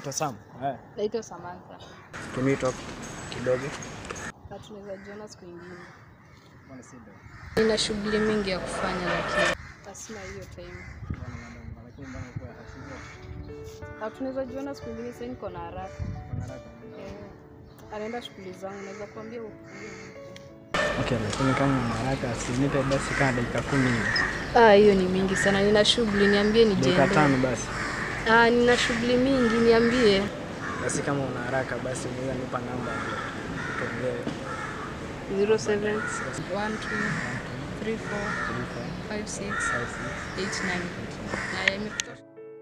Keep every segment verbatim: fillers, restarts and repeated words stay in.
Unaitwa Sam? Eh. Naitwa Samantha. Can we talk kidogo? Tunaweza jiona siku nyingine. Mbona sida? Nina shughuli mingi ya kufanya lakini sina hiyo time. Lakini mbona kwa hasira? Tunaweza jiona siku nyingine, sasa niko na haraka. Kuna haraka. Eh. Anaenda shughuli zangu, naweza kuambia ukuje. Okay, lakini kama una haraka usinipe basi kama dakika kumi. Ah, hiyo ni mingi sana. Nina shughuli, niambie nijiende. Dakika tano basi. Ah, nina shughuli mingi, niambie. Basi kama una haraka basi unaweza nipa namba tuongee. zero seven one two three four five six eight nine. Na imekutosha.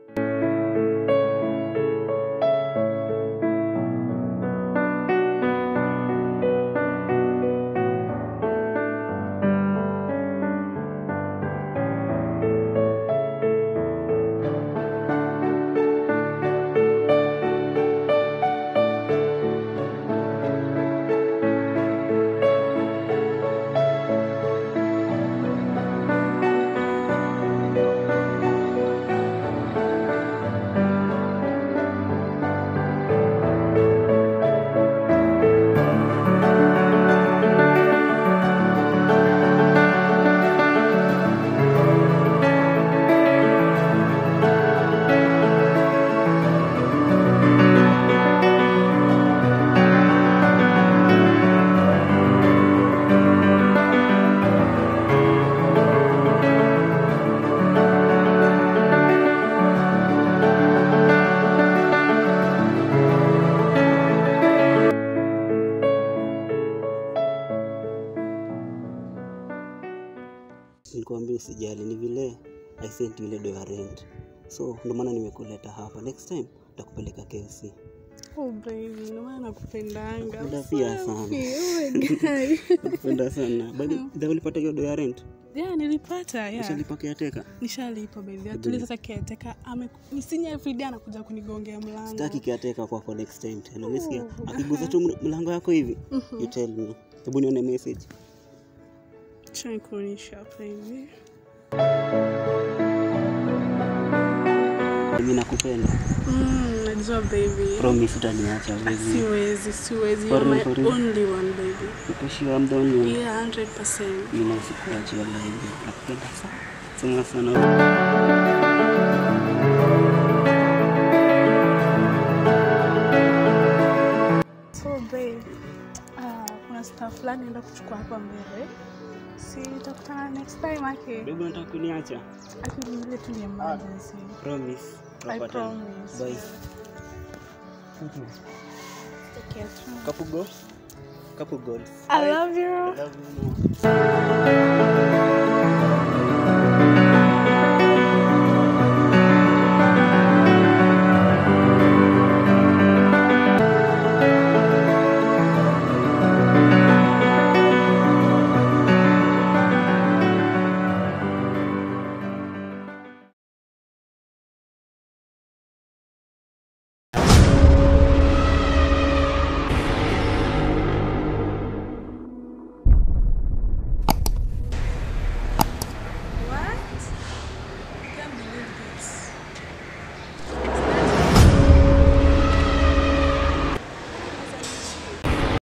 Nikwambia usijali, ni vile I sent you ile do ya rent. So ndio maana nimekuleta hapa. Next time nitakupeleka K F C. Oh baby, ndio maana nakupendanga. Napenda pia sana. Oh my god. Nakupenda sana. Bado ndio ulipata hiyo do ya rent? Yeah, nilipata, yeah. Nishalipa caretaker. Nishalipa baby. Atuliza sasa caretaker ame nisinya everyday anakuja kunigongea mlango. Sitaki caretaker kwa for next time tena. Umesikia? Akiguza tu mlango yako hivi, you tell me. Hebu nione message. Try kuonyesha baby. Mimi nakupenda. Mm, najua baby. Promise utaniacha baby. Siwezi, siwezi. You're my only one baby. Uko sure I'm the only one? Yeah, one hundred percent. Mimi nasikuacha wallahi. Nakupenda sana. Sana sana. So babe, ah, kuna stuff fulani naenda kuchukua hapa mbele. Si tutakutana next time ake. Baby unataka kuniacha? Actually ile tu ni emergency. Promise. I promise. Bye. Take care too. Couple go. Couple goals. I love you. I love you.